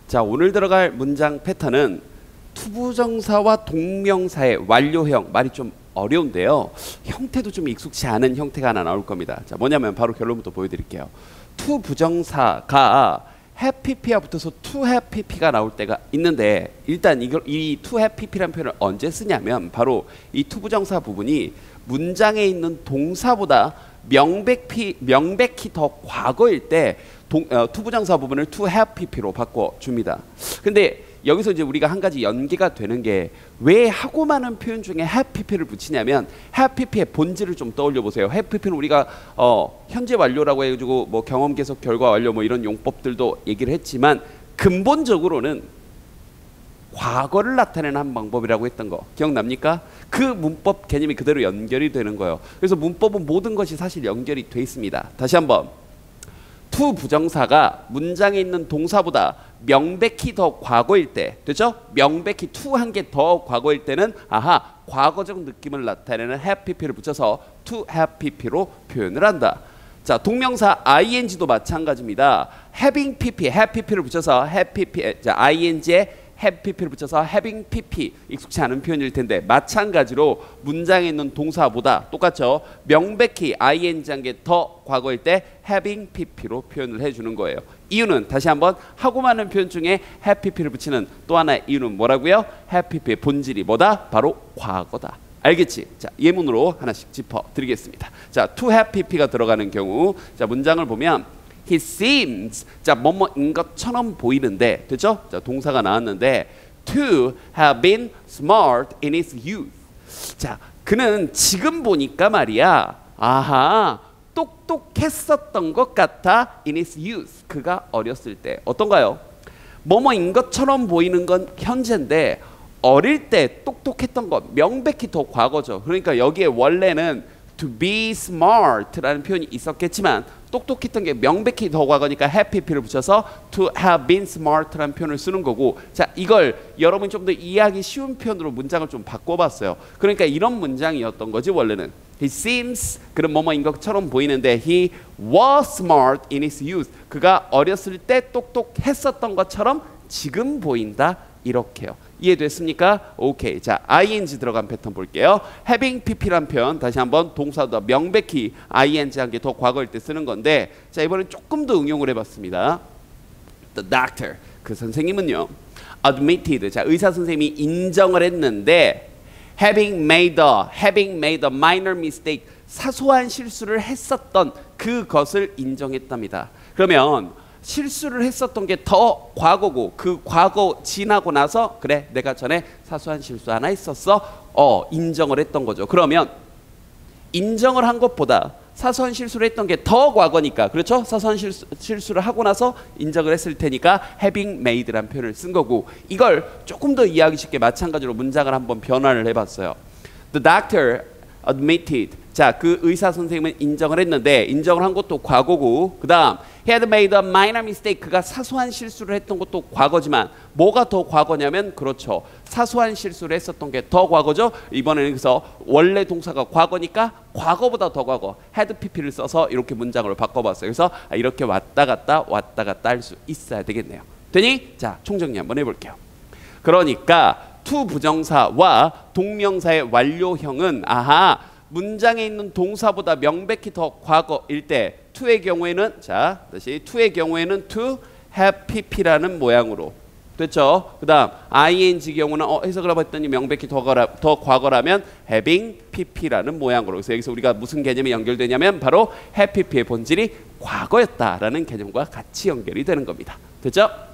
자, 오늘 들어갈 문장 패턴은 투부정사와 동명사의 완료형, 말이 좀 어려운데요. 형태도 좀 익숙치 않은 형태가 하나 나올 겁니다. 자, 뭐냐면 바로 결론부터 보여드릴게요. 투부정사가 have pp와 붙어서 to have pp가 나올 때가 있는데, 일단 이 to have pp라는 표현을 언제 쓰냐면 바로 이 투부정사 부분이 문장에 있는 동사보다 명백히 더 과거일 때 투부정사 부분을 to have pp로 바꿔줍니다. 근데 여기서 이제 우리가 한 가지 연계가 되는 게, 왜 하고 많은 표현 중에 have pp를 붙이냐면 have pp의 본질을 좀 떠올려 보세요. have pp는 우리가 현재 완료라고 해가지고 뭐 경험 계속 결과 완료 뭐 이런 용법들도 얘기를 했지만, 근본적으로는 과거를 나타내는 한 방법이라고 했던 거 기억납니까? 그 문법 개념이 그대로 연결이 되는 거예요. 그래서 문법은 모든 것이 사실 연결이 돼 있습니다. 다시 한번, to 부정사가 문장에 있는 동사보다 명백히 더 과거일 때, 됐죠? 명백히 to 한 게 더 과거일 때는 과거적 느낌을 나타내는 have pp를 붙여서 to have pp로 표현을 한다. 자, 동명사 ing도 마찬가지입니다. having pp, have pp를 붙여서 have pp, 자, ing에 have pp를 붙여서 having pp, 익숙치 않은 표현일 텐데 마찬가지로 문장에 있는 동사보다 똑같죠. 명백히 ing 한 게 더 과거일 때 having pp로 표현을 해주는 거예요. 이유는 다시 한번, 하고 많은 표현 중에 have pp를 붙이는 또 하나의 이유는 뭐라고요? have pp의 본질이 뭐다? 바로 과거다. 알겠지? 자, 예문으로 하나씩 짚어드리겠습니다. 자, to have pp가 들어가는 경우, 자, 문장을 보면 He seems, 자, 뭐뭐인 것처럼 보이는데, 됐죠? 자, 동사가 나왔는데 to have been smart in his youth. 자, 그는 지금 보니까 말이야, 똑똑했었던 것 같아. in his youth, 그가 어렸을 때. 어떤가요? 뭐뭐인 것처럼 보이는 건 현재인데 어릴 때 똑똑했던 것, 명백히 더 과거죠. 그러니까 여기에 원래는 to be smart라는 표현이 있었겠지만 똑똑했던 게 명백히 더 과거니까 have pp를 붙여서 to have been smart라는 표현을 쓰는 거고, 자, 이걸 여러분이 좀 더 이해하기 쉬운 표현으로 문장을 좀 바꿔봤어요. 그러니까 이런 문장이었던 거지 원래는. He seems, 그런 뭐뭐인 것처럼 보이는데 he was smart in his youth, 그가 어렸을 때 똑똑했었던 것처럼 지금 보인다, 이렇게요. 이해됐습니까? 오케이. 자, ing 들어간 패턴 볼게요. having pp란 표현, 다시 한번 동사보다 명백히 ing 한 게 더 과거일 때 쓰는 건데, 자, 이번엔 조금 더 응용을 해봤습니다. The doctor, 그 선생님은요, admitted, 자, 의사 선생님이 인정을 했는데 having made a minor mistake, 사소한 실수를 했었던 그것을 인정했답니다. 그러면 실수를 했었던 게 더 과거고, 그 과거 지나고 나서 그래, 내가 전에 사소한 실수 하나 있었어, 인정을 했던 거죠. 그러면 인정을 한 것보다 사소한 실수를 했던 게 더 과거니까, 그렇죠? 사소한 실수를 하고 나서 인정을 했을 테니까 having made라는 표현을 쓴 거고, 이걸 조금 더 이해하기 쉽게 마찬가지로 문장을 한번 변화를 해봤어요. The doctor admitted, 자, 그 의사 선생님은 인정을 했는데, 인정을 한 것도 과거고, 그 다음 he had made a minor mistake, 그가 사소한 실수를 했던 것도 과거지만 뭐가 더 과거냐면, 그렇죠, 사소한 실수를 했었던 게 더 과거죠. 이번에는 그래서 원래 동사가 과거니까 과거보다 더 과거, had pp를 써서 이렇게 문장으로 바꿔봤어요. 그래서 이렇게 왔다 갔다 할 수 있어야 되겠네요. 되니? 자, 총정리 한번 해볼게요. 그러니까 to 부정사와 동명사의 완료형은 문장에 있는 동사보다 명백히 더 과거일 때, to의 경우에는, 자, 다시 to의 경우에는 to have pp라는 모양으로 됐죠. 그 다음 ing 경우는 해석을 해봤더니 명백히 더 과거라면 having pp라는 모양으로. 그래서 여기서 우리가 무슨 개념이 연결되냐면 바로 have pp의 본질이 과거였다라는 개념과 같이 연결이 되는 겁니다. 됐죠?